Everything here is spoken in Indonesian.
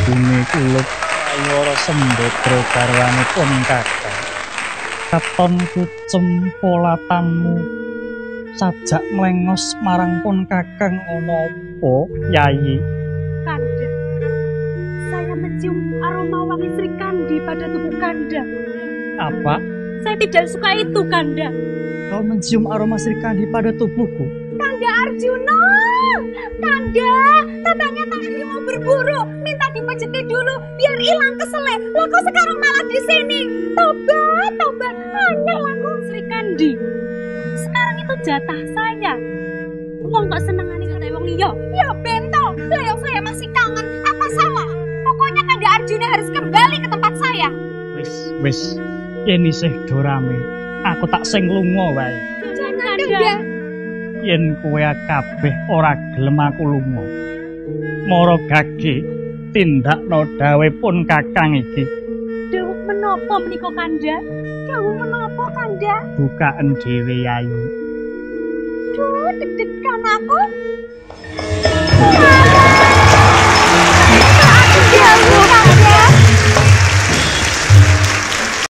bumi kulup ayara sembodra garwanipun kakang. Katon kucem polatanmu sajak mlengos marang pun kakang ana apa, Yayi? Kanda, saya mencium aroma wangi Sri Kandi pada tubuh Kanda. Apa? Saya tidak suka itu, Kanda. Kau mencium aroma Sri Kandi pada tubuhku? Kanda Arjuna! Kanda, katanya tadi mau berburu, minta dipejeti dulu biar hilang keselnya. Lah kok sekarang malah di sini? Tobat, tobat. Aneh lah kok Sri Kandi. Sekarang itu jatah saya. Wong kok senengane karo wong liya? Ya bento. Lah yang saya masih kangen. Apa salah? Pokoknya Kanda Arjuna harus kembali ke tempat saya. Wis. Yen isih do rame, aku tak sing lunga wae. Jangan, Kanda. Yen kowe kabeh ora gelem aku lunga. Mara gage tindakno dawuhipun kakang iki. Dawuh menapa menika, Kanda? Dawuh menapa, Kanda? Bukaan dhewe, Yayi. Duh, deg-degan aku.